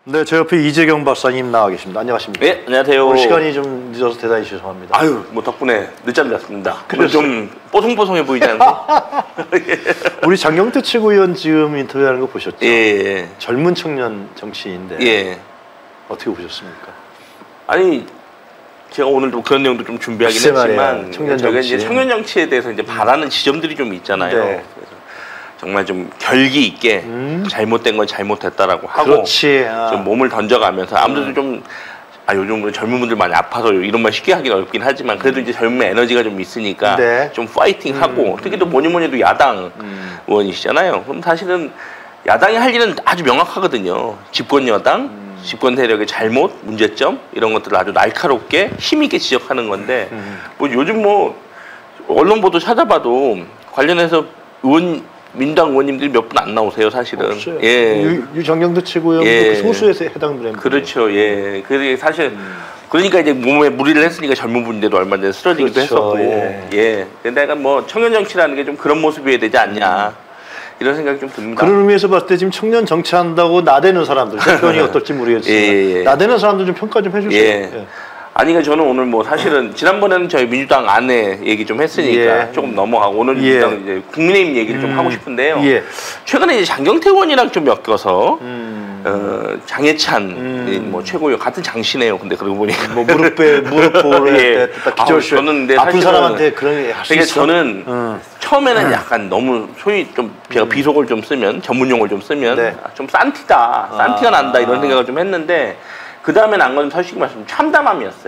네, 제 옆에 이재경 박사님 나와 계십니다. 안녕하십니까? 네, 안녕하세요. 오늘 시간이 좀 늦어서 대단히 죄송합니다. 아유, 뭐 덕분에 늦잠 잤습니다. 그래서 좀 뽀송뽀송해 보이지 않나요? 우리 장경태 최고위원 지금 인터뷰하는 거 보셨죠? 예. 젊은 청년 정치인인데 예. 어떻게 보셨습니까? 아니, 제가 오늘 좀 그런 내용도 좀 준비하긴 했지만 저희가 이제 청년 정치에 대해서 이제 바라는 지점들이 좀 있잖아요. 네. 그래서 정말 좀 결기 있게 잘못된 건 잘못했다라고 하고 그렇지. 좀 몸을 던져가면서 아무래도 좀 요즘 젊은 분들 많이 아파서 이런 말 쉽게 하긴 어렵긴 하지만 그래도 이제 젊은 에너지가 좀 있으니까 네. 좀 파이팅하고 특히 또 뭐니 해도 야당 의원이시잖아요. 그럼 사실은 야당이 할 일은 아주 명확하거든요. 집권 여당, 집권 세력의 잘못, 문제점 이런 것들을 아주 날카롭게 힘있게 지적하는 건데 뭐 요즘 뭐 언론 보도 찾아봐도 관련해서 민주당 의원님들이 몇 분 안 나오세요, 사실은. 없어요. 예. 장경태 최고위원도 예. 소수에서 해당되는. 그렇죠, 예. 그게 사실 그러니까 이제 몸에 무리를 했으니까 젊은 분인데도 얼마 전에 쓰러지기도 그렇죠. 했었고, 예. 근데 내가 뭐 청년 정치라는 게 좀 그런 모습이어야 되지 않냐 이런 생각이 좀 듭니다. 그런 의미에서 봤을 때 지금 청년 정치한다고 나대는 사람들, 제 표현이 어떨지 모르겠지만 나대는 사람들 좀 평가 좀 해주세요. 예. 아니, 그러니까 저는 오늘 뭐 사실은 지난번에는 저희 민주당 안에 얘기 좀 했으니까 조금 넘어가고 오늘 민주당 이제 국민의힘 얘기를 좀 하고 싶은데요. 최근에 이제 장경태 의원이랑 좀 엮여서 장해찬 뭐 최고위원 같은 장씨네요. 근데 그러고 보니까 뭐 무릎 보호를 딱 기절쇼. 저는 아픈 사람한테 그런 얘기 할 수 그러니까 있어. 저는 처음에는 약간 너무 소위 좀 제가 비속어를 좀 쓰면 전문 용어를 좀 쓰면 좀 싼티가 난다 이런 생각을 좀 했는데. 그 다음에 난 건 솔직히 말씀 참담함이었어요.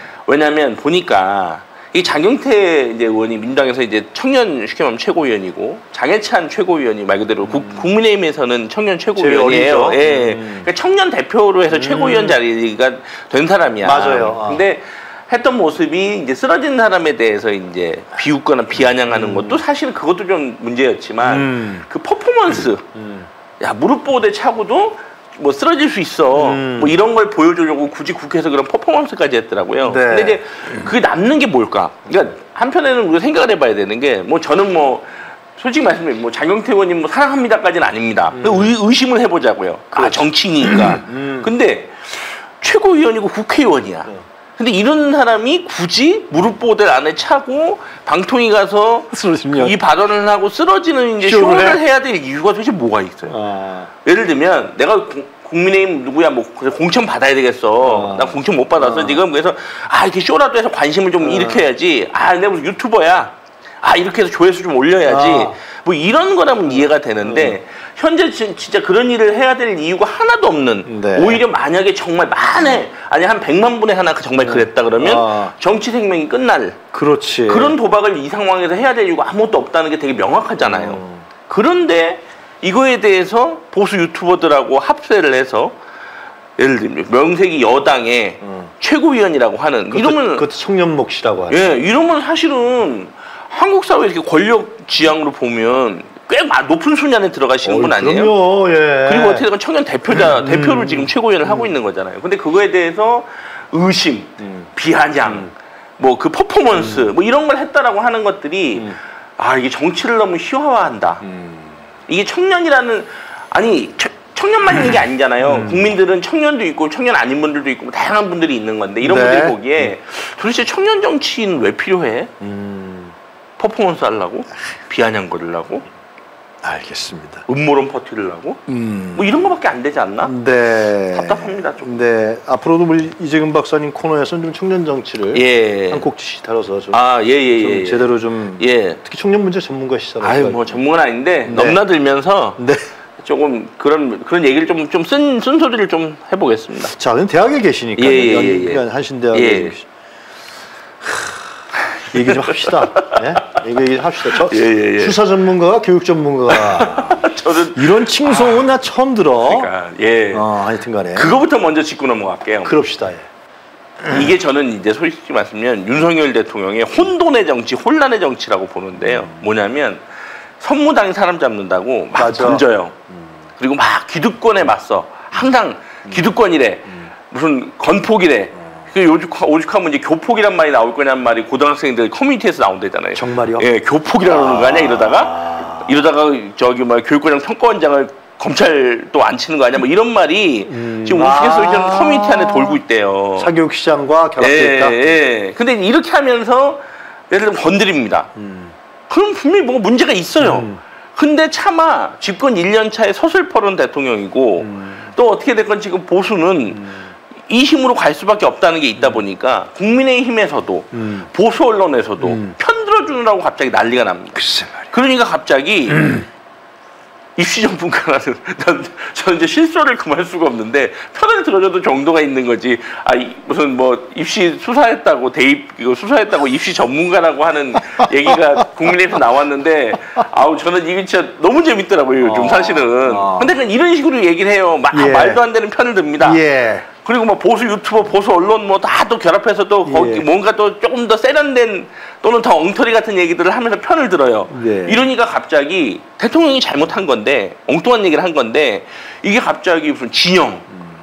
왜냐하면 보니까 이 장경태 이제 의원이 민주당에서 이제 청년 쉽게 말하면 최고위원이고 장해찬 최고위원이 말 그대로 국민의힘에서는 청년 최고위원이에요. 예. 그러니까 청년 대표로 해서 최고위원 자리가 된 사람이야. 맞아요. 근데 했던 모습이 이제 쓰러진 사람에 대해서 이제 비웃거나 비아냥하는 것도 사실 그것도 좀 문제였지만 그 퍼포먼스, 야 무릎 보호대 차고도 뭐 쓰러질 수 있어. 뭐 이런 걸 보여주려고 굳이 국회에서 그런 퍼포먼스까지 했더라고요. 근데 이제 그게 남는 게 뭘까? 그러니까 한편에는 우리가 생각을 해봐야 되는 게 뭐 저는 뭐 솔직히 말씀드리면 뭐 장경태 의원님 뭐 사랑합니다까지는 아닙니다. 의심을 해보자고요. 정치인이니까. 근데 최고위원이고 국회의원이야. 근데 이런 사람이 굳이 무릎 보호대를 안에 차고 방통위 가서 이 발언을 하고 쓰러지는 이제 쇼를 해야 될 이유가 도대체 뭐가 있어요? 예를 들면 내가 국민의힘 누구야 뭐 공천 받아야 되겠어. 나 공천 못 받았어 지금. 그래서 이렇게 쇼라도 해서 관심을 좀 일으켜야지. 내가 무슨 유튜버야. 이렇게 해서 조회수 좀 올려야지. 뭐 이런 거라면 이해가 되는데 현재 진짜 그런 일을 해야 될 이유가 하나도 없는 오히려 만약에 정말 아니 한 100만 분의 하나 정말 그랬다 그러면 정치 생명이 끝날 그런 도박을 이 상황에서 해야 될 이유가 아무것도 없다는 게 되게 명확하잖아요. 그런데 이거에 대해서 보수 유튜버들하고 합세를 해서 예를 들면 명색이 여당의 최고위원이라고 하는 이러면 그것도 청년 몫이라고 하죠. 예, 이러면 사실은 한국 사회 이렇게 권력 지향으로 보면 꽤 높은 순위 안에 들어가시는 분 아니에요? 그럼요. 예. 그리고 어떻게 보면 청년 대표를 지금 최고위원을 하고 있는 거잖아요. 근데 그거에 대해서 의심, 비아냥, 뭐 그 퍼포먼스, 뭐 이런 걸 했다라고 하는 것들이 이게 정치를 너무 희화화한다. 이게 청년이라는 청년만 있는 게 아니잖아요. 국민들은 청년도 있고 청년 아닌 분들도 있고 다양한 분들이 있는 건데 이런 분들이 보기에 도대체 청년 정치인 왜 필요해? 퍼포먼스 하려고? 비아냥거리려고? 알겠습니다. 음모론 퍼뜨리려고? 뭐 이런 거밖에 안 되지 않나? 답답합니다 좀. 앞으로도 우리 이재근 박사님 코너에서는 좀 청년 정치를 한 곡지씩 다뤄서 좀, 좀 제대로 좀 특히 청년 문제 전문가시잖아요. 뭐 전문가는 아닌데 넘나들면서 조금 그런 얘기를 좀 쓴소리를 좀 해보겠습니다. 자, 그럼 대학에 계시니까 한신대학에 얘기 좀 합시다. 얘기 좀 합시다. 수사 전문가가 교육 전문가가 저는 이런 칭송은 나 처음 들어. 그러니까 하여튼간에 그거부터 먼저 짚고 넘어갈게요. 그럽시다. 이게 저는 이제 솔직히 말씀드리면 윤석열 대통령의 혼돈의 정치, 혼란의 정치라고 보는데요. 뭐냐면 선무당이 사람 잡는다고 막 던져요. 그리고 막 기득권에 맞서 항상 기득권이래. 무슨 건폭이래. 오죽하면 이제 교폭이란 말이 나올 거냐는 말이 고등학생들 커뮤니티에서 나온다잖아요. 정말요? 예, 교폭이라는 거 아니야 이러다가 저기 뭐 교육과정 평가원장을 검찰도 안 치는 거 아니야? 뭐 이런 말이 지금 우스갯소리처럼 커뮤니티 안에 돌고 있대요. 사교육 시장과 결합돼 있다. 예. 근데 이렇게 하면서 예를 들면 건드립니다. 그럼 분명히 뭐가 문제가 있어요. 근데 차마 집권 1년 차에 서슬퍼런 대통령이고 또 어떻게 됐건 지금 보수는 이 힘으로 갈 수밖에 없다는 게 있다 보니까 국민의힘에서도 보수 언론에서도 편 들어주느라고 갑자기 난리가 납니다. 글쎄 말이야. 그러니까 갑자기 입시 전문가라는 저는 이제 실소를 금할 수가 없는데 편을 들어줘도 정도가 있는 거지. 무슨 뭐 입시 수사했다고 대입 이거 수사했다고 입시 전문가라고 하는 얘기가 국민의힘에서 나왔는데 저는 이게 진짜 너무 재밌더라고요 요즘 사실은. 근데 그냥 이런 식으로 얘기를 해요. 말도 안 되는 편을 듭니다. 그리고 뭐 보수 유튜버, 보수 언론 뭐 다 또 결합해서 또 거기 뭔가 또 조금 더 세련된 또는 더 엉터리 같은 얘기들을 하면서 편을 들어요. 이러니까 갑자기 대통령이 잘못한 건데 엉뚱한 얘기를 한 건데 이게 갑자기 무슨 진영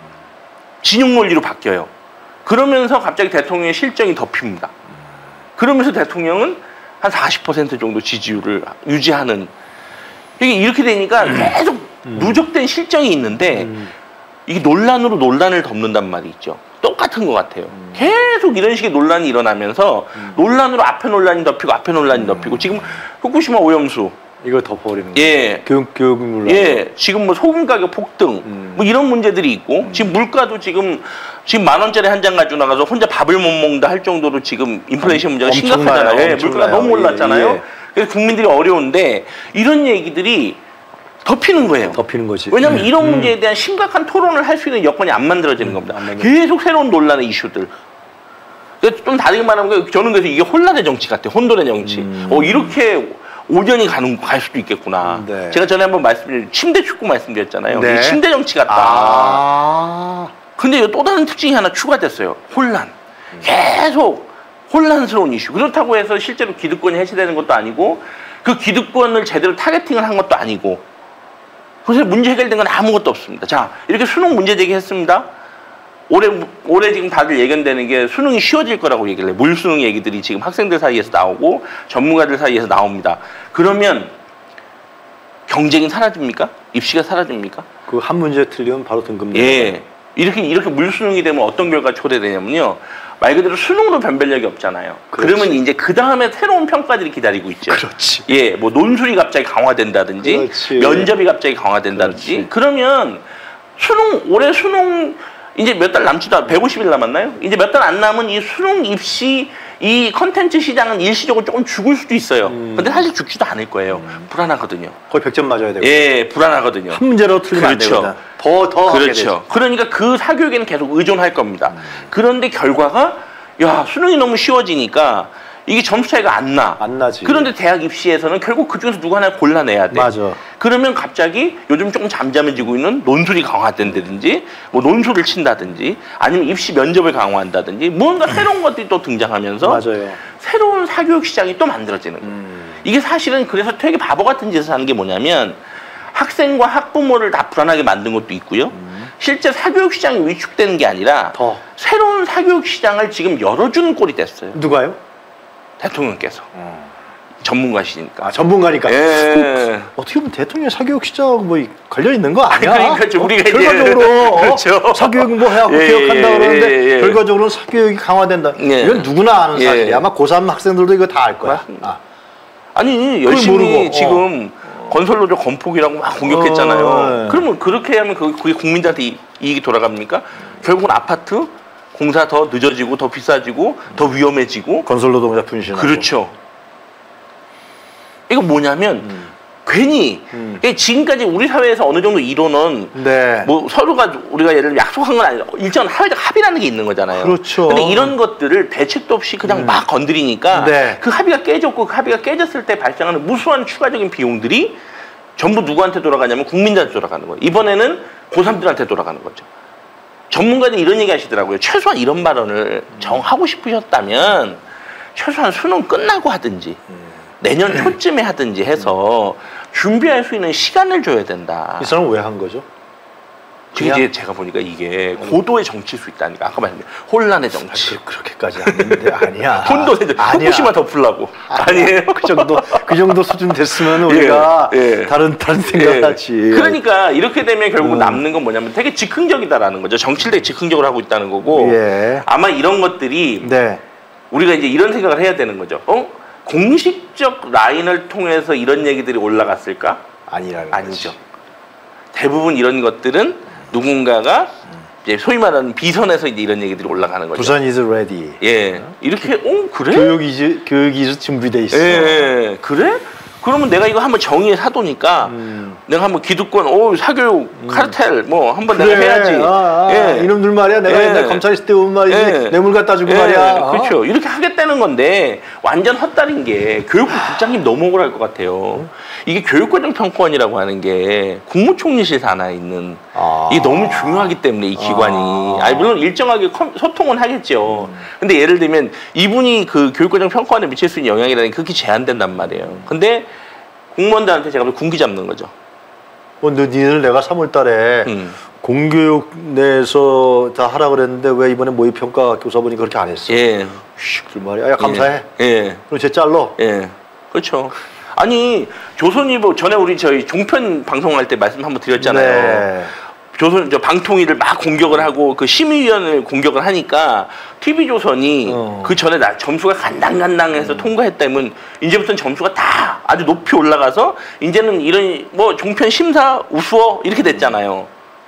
논리로 바뀌어요. 그러면서 갑자기 대통령의 실정이 덮입니다. 그러면서 대통령은 한 40% 정도 지지율을 유지하는 이게 이렇게 되니까 계속 누적된 실정이 있는데 이게 논란으로 논란을 덮는단 말이 있죠. 똑같은 것 같아요. 계속 이런 식의 논란이 일어나면서 논란으로 앞에 논란이 덮이고 앞에 논란이 덮이고 지금 후쿠시마 오염수 이걸 덮어버리는 거예요. 교육 논란. 지금 뭐 소금 가격 폭등 뭐 이런 문제들이 있고 지금 물가도 지금 10,000원짜리 한 장 가지고 나가서 혼자 밥을 못 먹는다 할 정도로 지금 인플레이션 문제가 심각하잖아요. 물가가 너무 올랐잖아요. 그래서 국민들이 어려운데 이런 얘기들이 덮이는 거예요. 덮이는 거지. 왜냐하면 이런 문제에 대한 심각한 토론을 할 수 있는 여건이 안 만들어지는 겁니다. 계속 새로운 논란의 이슈들. 좀 다르게 말하면 저는 그래서 이게 혼란의 정치 같아요. 혼돈의 정치. 이렇게 5년이 갈 수도 있겠구나. 제가 전에 한번 말씀드린 침대 축구 말씀드렸잖아요. 이 침대 정치 같다. 근데 또 다른 특징이 하나 추가됐어요. 혼란. 계속 혼란스러운 이슈. 그렇다고 해서 실제로 기득권이 해체되는 것도 아니고 그 기득권을 제대로 타겟팅을 한 것도 아니고 그래서 문제 해결된 건 아무것도 없습니다. 자, 이렇게 수능 문제 제기했습니다. 올해 지금 다들 예견되는 게 수능이 쉬워질 거라고 얘기를 해요. 물수능 얘기들이 지금 학생들 사이에서 나오고 전문가들 사이에서 나옵니다. 그러면 경쟁이 사라집니까? 입시가 사라집니까? 그 한 문제 틀리면 바로 등급내. 이렇게 물수능이 되면 어떤 결과가 초래되냐면요. 말 그대로 수능으로 변별력이 없잖아요. 그러면 이제 그 다음에 새로운 평가들이 기다리고 있죠. 뭐 논술이 갑자기 강화된다든지, 면접이 갑자기 강화된다든지. 그러면 올해 수능 이제 몇 달 남지도 150일 남았나요? 이제 몇 달 안 남은 이 수능 입시 이 컨텐츠 시장은 일시적으로 조금 죽을 수도 있어요. 근데 사실 죽지도 않을 거예요. 불안하거든요. 거의 100점 맞아야 되고. 불안하거든요. 한 문제로 틀리면 안 됩니다. 더 하게 되죠. 그러니까 그 사교육에는 계속 의존할 겁니다. 그런데 결과가 수능이 너무 쉬워지니까 이게 점수 차이가 안 나지. 그런데 대학 입시에서는 결국 그중에서 누구 하나 골라내야 돼. 맞아. 그러면 갑자기 요즘 조금 잠잠해지고 있는 논술이 강화된다든지 뭐 논술을 친다든지 아니면 입시 면접을 강화한다든지 뭔가 새로운 것들이 또 등장하면서 새로운 사교육 시장이 또 만들어지는 거예요. 이게 사실은 그래서 되게 바보 같은 짓을 하는 게 뭐냐면 학생과 학부모를 다 불안하게 만든 것도 있고요. 실제 사교육 시장이 위축되는 게 아니라 새로운 사교육 시장을 지금 열어주는 꼴이 됐어요. 누가요? 대통령께서. 전문가시니까. 전문가니까. 어떻게 보면 대통령 사교육 시장 뭐 관련 있는 거 아니야? 그러니까 우리가 결과적으로 사교육 뭐 해갖고 개혁한다 그러는데 결과적으로는 사교육이 강화된다. 이건 누구나 아는 사실이야. 아마 고3 학생들도 이거 다 알 거야. 아니 열심히 지금 건설노조 건폭이라고 막 공격했잖아요. 그러면 그렇게 하면 그게 국민들한테 이익이 돌아갑니까? 결국은 아파트 공사 더 늦어지고 더 비싸지고 더 위험해지고 건설노동자 분신하고. 그렇죠. 이거 뭐냐면 괜히 지금까지 우리 사회에서 어느 정도 이론은 뭐 서로가 우리가 예를 들면 약속한 건 아니라 일정한 사회적 합의라는 게 있는 거잖아요. 그렇죠. 근데 이런 것들을 대책도 없이 그냥 막 건드리니까 그 합의가 깨졌고 그 합의가 깨졌을 때 발생하는 무수한 추가적인 비용들이 전부 누구한테 돌아가냐면 국민들한테 돌아가는 거예요. 이번에는 고3들한테 돌아가는 거죠. 전문가들이 이런 얘기 하시더라고요. 최소한 이런 발언을 정하고 싶으셨다면 최소한 수능 끝나고 하든지 내년 초쯤에 하든지 해서 준비할 수 있는 시간을 줘야 된다. 이 사람은 왜 한 거죠? 이제 제가 보니까 이게 고도의 정치일 수 있다니까. 아까 말했는데 혼란의 정치. 그렇게까지 하는데 아니야. 혼돈의 정치. 후쿠시마 덮으려고. 아니에요? 그 정도 수준 됐으면 우리가 다른 생각하지. 그러니까 이렇게 되면 결국 남는 건 뭐냐면 되게 즉흥적이다라는 거죠. 정치를 되게 즉흥적으로 하고 있다는 거고. 아마 이런 것들이 우리가 이제 이런 생각을 해야 되는 거죠. 공식적 라인을 통해서 이런 얘기들이 올라갔을까? 아니죠. 대부분 이런 것들은 누군가가 이제 소위 말하는 비선에서 이제 이런 얘기들이 올라가는 거죠. 부산 is ready. 이렇게 그래? 교육이 준비돼 있어. 그래? 그러면 내가 이거 한번 정의의 사도니까 내가 한번 기득권, 사교육, 카르텔 뭐 한번 내가 해야지. 이놈들 말이야. 내가 옛날 검찰 있을 때 온 말이지. 뇌물 갖다 주고 말이야. 그렇죠. 이렇게 하겠다는 건데 완전 헛다린 게 교육부 국장님 너무 억울할 것 같아요. 이게 교육과정평가원이라고 하는 게 국무총리실 산하에 있는 이게 너무 중요하기 때문에 이 기관이 물론 일정하게 소통은 하겠죠. 근데 예를 들면 이분이 그 교육과정평가원에 미칠 수 있는 영향이라는 게 그렇게 제한된단 말이에요. 근데 공무원들한테 제가 군기 잡는 거죠. 니들 내가 3월 달에 공교육 내에서 다 하라 그랬는데 왜 이번에 모의평가 교사분이 그렇게 안 했어? 그 말이야. 감사해. 그럼 쟤 잘러. 그렇죠. 아니 조선일보 전에 우리 저희 종편 방송할 때 말씀 한번 드렸잖아요. 방통위를 막 공격을 하고 그 심의위원을 공격을 하니까 TV조선이 그 전에 점수가 간당간당해서 통과했다면 이제부터는 점수가 다 아주 높이 올라가서 이제는 이런 뭐 종편 심사 우수어 이렇게 됐잖아요.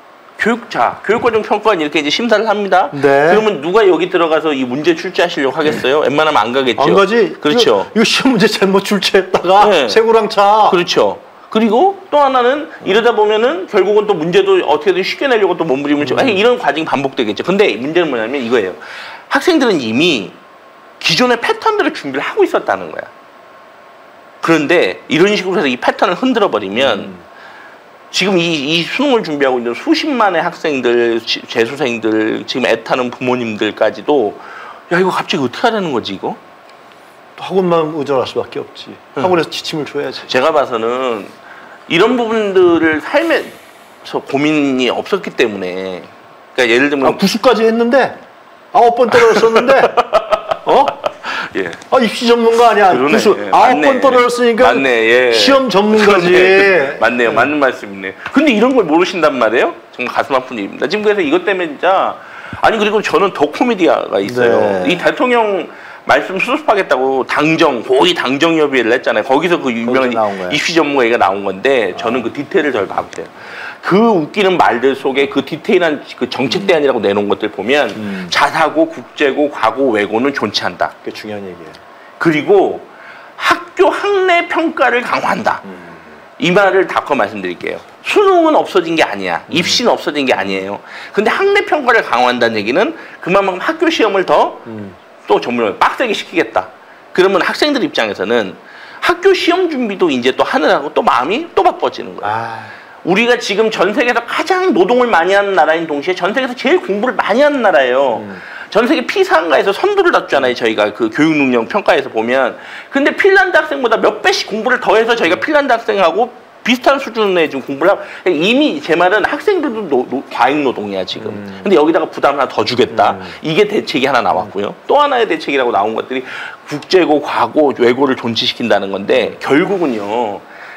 교육과정평가원 이렇게 이제 심사를 합니다. 그러면 누가 여기 들어가서 이 문제 출제하시려고 하겠어요? 웬만하면 안 가겠죠. 안 가지. 그렇죠. 이거 시험 문제 잘못 출제했다가 세고랑 차. 그렇죠. 그리고 또 하나는 이러다 보면은 결국은 또 문제도 어떻게든 쉽게 내려고 또 몸부림을 치고 이런 과정이 반복되겠죠. 근데 문제는 뭐냐면 이거예요. 학생들은 이미 기존의 패턴들을 준비를 하고 있었다는 거야. 그런데 이런 식으로 해서 이 패턴을 흔들어 버리면 지금 이 수능을 준비하고 있는 수십만의 학생들, 재수생들, 지금 애타는 부모님들까지도 야 이거 갑자기 어떻게 하라는 거지 이거? 또 학원만 의존할 수밖에 없지. 학원에서 지침을 줘야지. 제가 봐서는 이런 부분들을 삶에서 고민이 없었기 때문에 그러니까 예를 들면 9수까지 했는데 9번 떨어졌었는데 입시 전문가 아니야. 9수 9번 떨어졌으니까 시험 전문가지. 맞네요. 맞는 말씀이네요. 근데 이런 걸 모르신단 말이에요? 정말 가슴 아픈 일입니다. 지금 그래서 이것 때문에 진짜 그리고 저는 더 코미디아가 있어요. 이 대통령 말씀 수습하겠다고 고위 당정협의회를 했잖아요. 거기서 그 유명한 입시 전문가 얘기가 나온 건데 저는 그 디테일을 잘 봐보세요. 그 웃기는 말들 속에 그 디테일한 그 정책 대안이라고 내놓은 것들 보면 자사고, 국제고, 과고, 외고는 존치한다. 그게 중요한 얘기예요. 그리고 학교 학내 평가를 강화한다. 이 말을 닫고 말씀드릴게요. 수능은 없어진 게 아니야. 입시는 없어진 게 아니에요. 근데 학내 평가를 강화한다는 얘기는 그만큼 학교 시험을 더 또 전문적으로 빡세게 시키겠다. 그러면 학생들 입장에서는 학교 시험 준비도 이제 또 하느라고 또 마음이 또 바빠지는 거예요. 우리가 지금 전 세계에서 가장 노동을 많이 하는 나라인 동시에 전 세계에서 제일 공부를 많이 하는 나라예요. 전 세계 피사인가에서 선두를 뒀잖아요. 저희가 그 교육 능력 평가에서 보면. 근데 핀란드 학생보다 몇 배씩 공부를 더해서 저희가 핀란드 학생하고 비슷한 수준의 지금 공부를 하고 이미 제 말은 학생들도 과잉 노동이야 지금. 근데 여기다가 부담 하나 더 주겠다. 이게 대책이 하나 나왔고요. 또 하나의 대책이라고 나온 것들이 국제고, 과고, 외고를 존치시킨다는 건데 결국은요.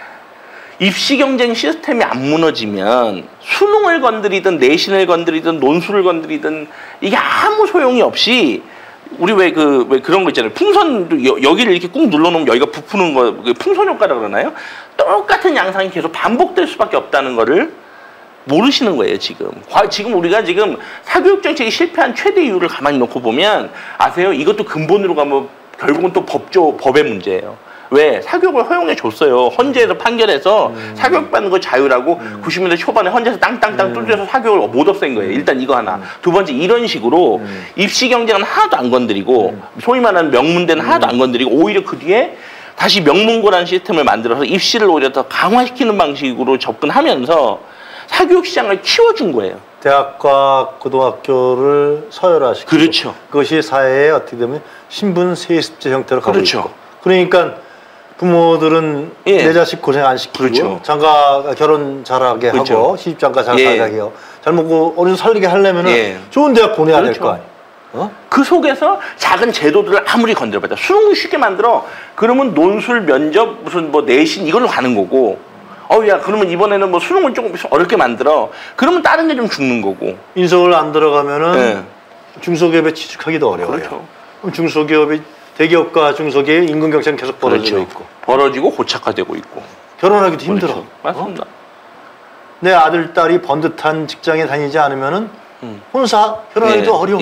입시 경쟁 시스템이 안 무너지면 수능을 건드리든 내신을 건드리든 논술을 건드리든 이게 아무 소용이 없이 우리 왜 그런 거 있잖아요. 풍선 여기를 이렇게 꾹 눌러놓으면 여기가 부푸는 거 풍선 효과라 그러나요? 똑같은 양상이 계속 반복될 수밖에 없다는 거를 모르시는 거예요 지금. 지금 우리가 지금 사교육 정책이 실패한 최대 이유를 가만히 놓고 보면 아세요? 이것도 근본으로 가면 결국은 또 법의 문제예요. 왜? 사교육을 허용해 줬어요. 헌재에서 판결해서 사교육 받는 거 자유라고 90년대 초반에 헌재에서 땅땅땅 뚫려서 사교육을 못 없앤 거예요. 일단 이거 하나. 두 번째 이런 식으로 입시 경쟁은 하나도 안 건드리고 소위 말하는 명문대는 하나도 안 건드리고 오히려 그 뒤에 다시 명문고라는 시스템을 만들어서 입시를 오히려 더 강화시키는 방식으로 접근하면서 사교육 시장을 키워준 거예요. 대학과 고등학교를 서열화시키고 그렇죠. 그것이 사회에 어떻게 되면 신분 세습제 형태로 가고 그렇죠. 있고 그러니까 부모들은 내 자식 고생 안 시키고 장가 결혼 잘하게 하고 시집장가 잘 가게 잘 먹고 어느 정도 살게 하려면은 좋은 대학 보내야 될 거 아니에요. 그 속에서 작은 제도들을 아무리 건드려봤자 수능을 쉽게 만들어. 그러면 논술, 면접, 무슨 뭐 내신 이걸로 가는 거고. 야 그러면 이번에는 뭐 수능을 조금 어렵게 만들어. 그러면 다른 게 좀 죽는 거고. 인서울 안 들어가면은 중소기업에 취직하기도 어려워요. 그렇죠. 그럼 중소기업이 대기업과 중소기업의 임금 경쟁 계속 벌어지고 있고. 벌어지고 고착화되고 있고. 결혼하기도 힘들어. 맞습니다. 내 아들, 딸이 번듯한 직장에 다니지 않으면은 혼자 결혼하기도 어려워.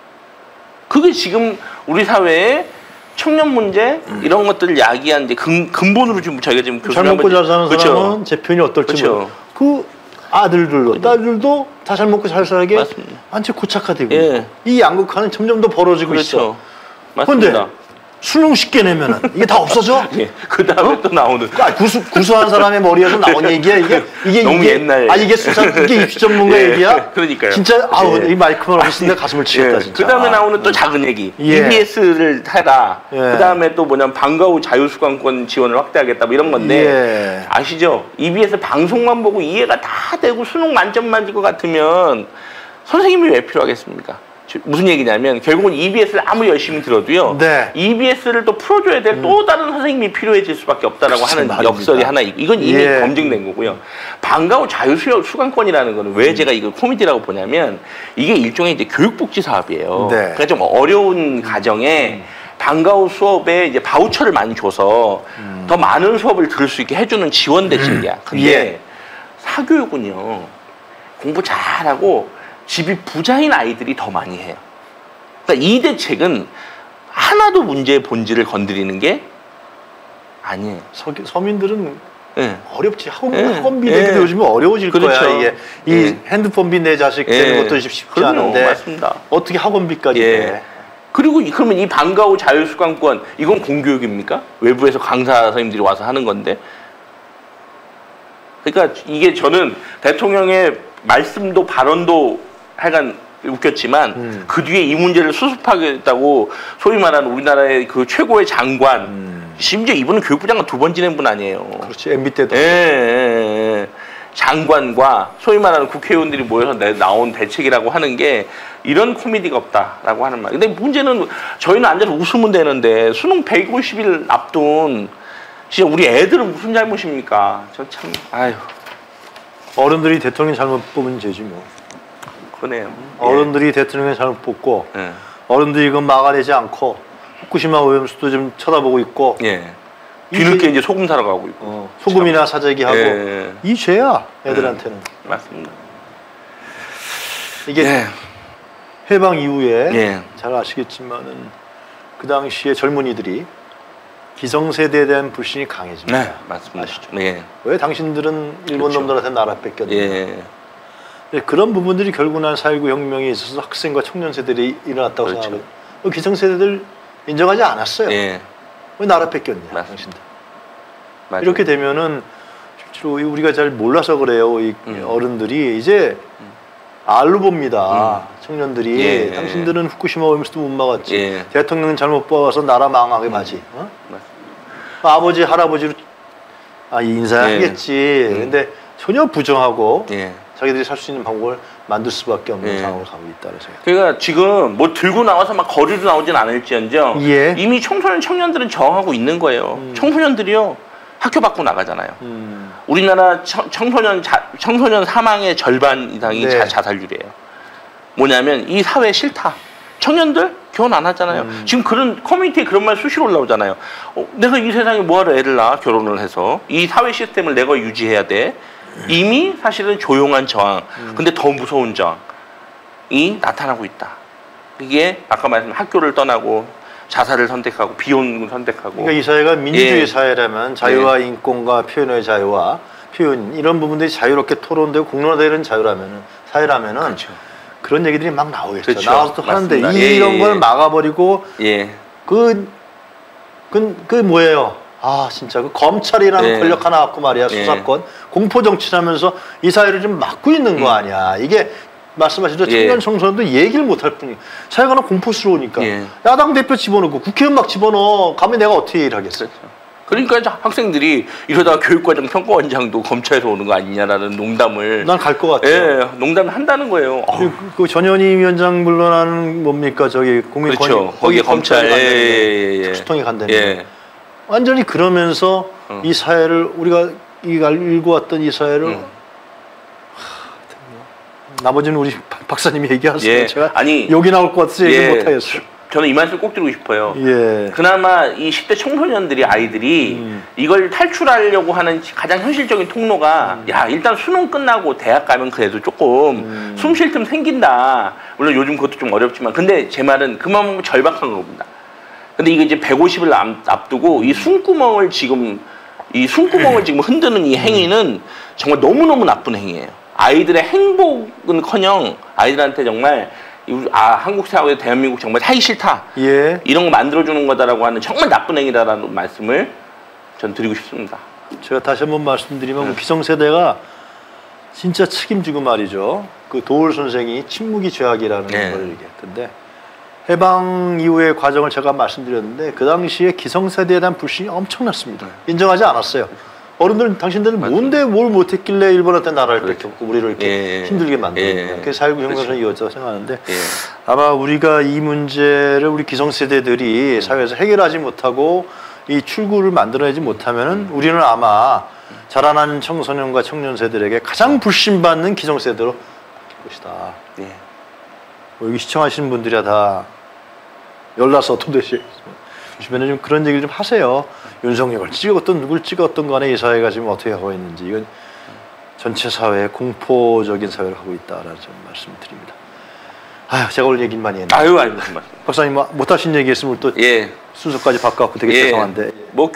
그게 지금 우리 사회에 청년 문제 이런 것들을 야기한 이제 근본으로 지금 저희가 지금 잘 먹고 잘 사는 사람은 제 표현이 어떨지 모르. 그 아들들도 딸들도 다 잘 먹고 잘 살게 완전 고착화되고 이 양극화는 점점 더 벌어지고 있어. 그런데 수능 쉽게 내면은 이게 다 없어져? 그 다음에 또 나오는. 구수한 사람의 머리에서 나온 얘기야 이게 너무 옛날. 이게 이게 입시 전문가 얘기야? 그러니까요. 진짜 이 마이크만 없으니까 가슴을 치겠다 진짜. 그 다음에 나오는 또 작은 얘기. EBS를 해라. 그 다음에 또 뭐냐면 방과 후 자유수강권 지원을 확대하겠다 뭐 이런 건데 아시죠? EBS 방송만 보고 이해가 다 되고 수능 만점 맞을 것 같으면 선생님이 왜 필요하겠습니까? 무슨 얘기냐면 결국은 EBS를 아무리 열심히 들어도요. EBS를 또 풀어줘야 될 또 다른 선생님이 필요해질 수밖에 없다라고 하는 역설이 하나 있고 이건 이미 검증된 거고요. 방과 후 자유수강권이라는 거는 왜 제가 이걸 코미디라고 보냐면 이게 일종의 이제 교육복지 사업이에요. 그러니까 좀 어려운 가정에 방과 후 수업에 이제 바우처를 많이 줘서 더 많은 수업을 들을 수 있게 해주는 지원 대책이야. 근데 사교육은요 공부 잘하고 집이 부자인 아이들이 더 많이 해요. 그러니까 이 대책은 하나도 문제의 본질을 건드리는 게 아니에요. 서민들은 어렵지. 학원비 내기도 요즘은 어려워질 거야. 이게 이 핸드폰비 내 자식 되는 것도 쉽지 않은데 맞습니다. 어떻게 학원비까지 해. 그리고 그러면 이 방과 후 자유수강권 이건 공교육입니까? 외부에서 강사 선생님들이 와서 하는 건데. 그러니까 이게 저는 대통령의 말씀도 발언도 하여간 웃겼지만 그 뒤에 이 문제를 수습하겠다고 소위 말하는 우리나라의 그 최고의 장관 심지어 이분은 교육부 장관 2번 지낸 분 아니에요. 그렇지. MB 때도. 장관과 소위 말하는 국회의원들이 모여서 나온 대책이라고 하는 게 이런 코미디가 없다라고 하는 말. 근데 문제는 저희는 앉아서 웃으면 되는데 수능 150일 앞둔 진짜 우리 애들은 무슨 잘못입니까? 저 참 아유. 어른들이 대통령 잘못 뽑은 죄지 뭐. 그러네요. 어른들이 대통령을 잘못 뽑고 어른들이 이건 막아내지 않고 후쿠시마 오염수도 좀 쳐다보고 있고 뒤늦게 이제 소금 사러 가고 있고 소금이나 사재기 하고 이 죄야 애들한테는. 맞습니다. 이게 해방 이후에 잘 아시겠지만은 그 당시에 젊은이들이 기성세대에 대한 불신이 강해집니다. 맞습니다. 아시죠? 왜 당신들은 일본 놈들한테 나라 뺏겼냐. 그런 부분들이 결국 난 4.19 혁명에 있어서 학생과 청년 세대들이 일어났다고 생각하고 기성세대들 인정하지 않았어요. 왜 나라 뺏겼냐 당신들. 이렇게 되면은 실제로 우리가 잘 몰라서 그래요. 이 어른들이 이제 알로 봅니다. 청년들이 당신들은 후쿠시마 오염수도 못 막았지. 대통령 잘못 뽑아서 나라 망하게 마지. 아버지 할아버지로 인사하겠지. 근데 전혀 부정하고 자기들이 살 수 있는 방법을 만들 수밖에 없는 상황으로 가고 있다는 생각. 그러니까 지금 뭐 들고 나와서 막 거리로 나오진 않을지언정 이미 청소년 청년들은 정하고 있는 거예요. 청소년들이요 학교 밖으로 나가잖아요. 우리나라 청소년 사망의 절반 이상이 자살률이에요. 뭐냐면 이 사회 싫다. 청년들 결혼 안 하잖아요. 지금 그런 커뮤니티에 그런 말 수시로 올라오잖아요. 내가 이 세상에 뭐하러 애를 낳아 결혼을 해서 이 사회 시스템을 내가 유지해야 돼. 이미 사실은 조용한 저항, 근데 더 무서운 저항이 나타나고 있다. 이게 아까 말씀드린 학교를 떠나고 자살을 선택하고 비혼을 선택하고. 그러니까 이 사회가 민주주의 사회라면 자유와 인권과 표현의 자유와 표현 이런 부분들이 자유롭게 토론되고 공론화되는 사회라면은 그런 얘기들이 막 나오겠죠. 나와서 또 하는데 이런 걸 막아버리고 그 뭐예요? 진짜 그 검찰이라는 권력 하나 갖고 말이야 수사권 공포 정치라면서 이 사회를 좀 막고 있는 거 아니야. 이게 말씀하신 대로 청년 청소년도 얘기를 못할 뿐이에요. 사회가 공포스러우니까 야당 대표 집어넣고 국회의원 막 집어넣어 가면 내가 어떻게 일하겠어요? 그러니까 학생들이 이러다가 교육과정 평가원장도 검찰에서 오는 거 아니냐라는 농담을 난 갈 것 같아요. 예, 농담을 한다는 거예요. 그 전현희 위원장 물러나는 뭡니까 저기 국민권 그렇죠. 거기 검찰 특수통이 간다는 완전히 그러면서 이 사회를 우리가 읽어왔던 이 사회를 나머지는 우리 박사님이 얘기하세요. 제가 욕이 나올 것 같아서 얘기 못하겠어요. 저는 이 말씀 꼭 드리고 싶어요. 그나마 이 10대 청소년들이 아이들이 이걸 탈출하려고 하는 가장 현실적인 통로가 야 일단 수능 끝나고 대학 가면 그래도 조금 숨 쉴 틈 생긴다. 물론 요즘 그것도 좀 어렵지만 근데 제 말은 그만큼 절박한 겁니다. 근데 이게 이제 150을 앞두고 이 숨구멍을 지금 흔드는 이 행위는 정말 너무너무 나쁜 행위예요. 아이들의 행복은커녕 아이들한테 정말 한국 사회 대한민국 정말 살기 싫다. 이런 거 만들어주는 거다라고 하는 정말 나쁜 행위다라는 말씀을 전 드리고 싶습니다. 제가 다시 한번 말씀드리면 기성세대가 진짜 책임지고 말이죠. 그 도올 선생이 침묵이 죄악이라는 걸 얘기했던데 해방 이후의 과정을 제가 말씀드렸는데 그 당시에 기성세대에 대한 불신이 엄청났습니다. 인정하지 않았어요. 어른들 당신들은 뭔데 뭘 못했길래 일본한테 나라를 뺏겼고 우리를 이렇게 힘들게 만드는 거야. 그래서 4.19 혁명선이 이어졌다고 생각하는데 아마 우리가 이 문제를 우리 기성세대들이 사회에서 해결하지 못하고 이 출구를 만들어내지 못하면은 우리는 아마 자라나는 청소년과 청년 세대들에게 가장 불신받는 기성세대로 바뀔 것이다. 여기 시청하시는 분들이 다 연락서 도대체 주변에 좀 그런 얘기를 좀 하세요. 윤석열을 찍었던 누굴 찍었던 간에 이 사회가 지금 어떻게 하고 있는지 이건 전체 사회에 공포적인 사회를 하고 있다라는 좀 말씀드립니다. 제가 오늘 얘기는 많이 했는데. 무슨 말씀. 박사님 못하신 얘기 있으면 또 순서까지 바꿔갖고 되게 죄송한데.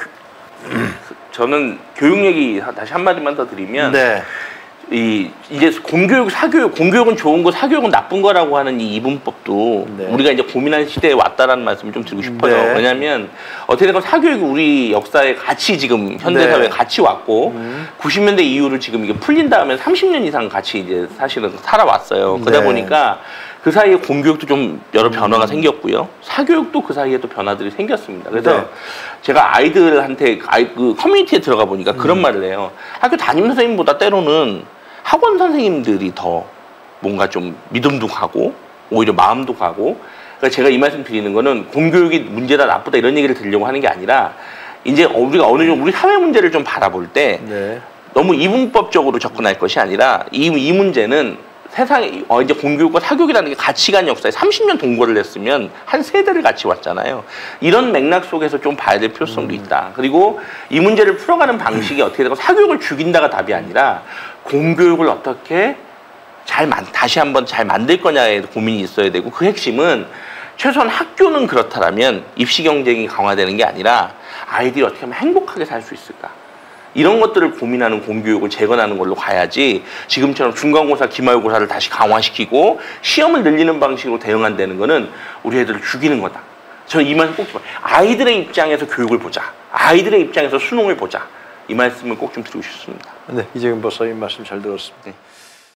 저는 교육 얘기 다시 한마디만 더 드리면 이제 공교육, 사교육, 공교육은 좋은 거, 사교육은 나쁜 거라고 하는 이 이분법도 우리가 이제 고민하는 시대에 왔다라는 말씀을 좀 드리고 싶어요. 왜냐하면 어떻게 되건 사교육이 우리 역사에 같이 지금 현대사회에 같이 왔고 90년대 이후로 지금 이게 풀린 다음에 30년 이상 같이 이제 사실은 살아왔어요. 그러다 보니까 그 사이에 공교육도 좀 여러 변화가 생겼고요. 사교육도 그 사이에 또 변화들이 생겼습니다. 그래서 제가 아이들한테 그 커뮤니티에 들어가 보니까 그런 말을 해요. 학교 담임 선생님보다 때로는 학원 선생님들이 더 뭔가 좀 믿음도 가고 오히려 마음도 가고 그러니까 제가 이 말씀 드리는 거는 공교육이 문제다 나쁘다 이런 얘기를 드리려고 하는 게 아니라 이제 우리가 어느 정도 우리 사회 문제를 좀 바라볼 때 너무 이분법적으로 접근할 것이 아니라 이 문제는 세상에 이제 공교육과 사교육이라는 게 가치관 역사에 30년 동거를 했으면 한 세대를 같이 왔잖아요. 이런 맥락 속에서 좀 봐야 될 필요성도 있다. 그리고 이 문제를 풀어가는 방식이 어떻게 되고 사교육을 죽인다가 답이 아니라 공교육을 어떻게 다시 한번 잘 만들 거냐에 고민이 있어야 되고 그 핵심은 최소한 학교는 그렇다면 입시 경쟁이 강화되는 게 아니라 아이들이 어떻게 하면 행복하게 살 수 있을까? 이런 것들을 고민하는 공교육을 재건하는 걸로 가야지 지금처럼 중간고사, 기말고사를 다시 강화시키고 시험을 늘리는 방식으로 대응한다는 거는 우리 애들을 죽이는 거다. 저는 이 말씀 꼭 좀 아이들의 입장에서 교육을 보자. 아이들의 입장에서 수능을 보자. 이 말씀을 꼭 좀 드리고 싶습니다. 네, 이재근 박사님 말씀 잘 들었습니다.